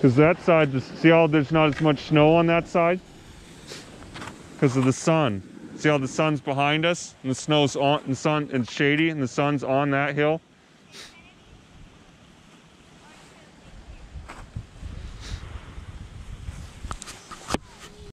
Because that side, see how there's not as much snow on that side? Because of the sun. See how the sun's behind us and the snow's on, and the sun, it's shady and the sun's on that hill?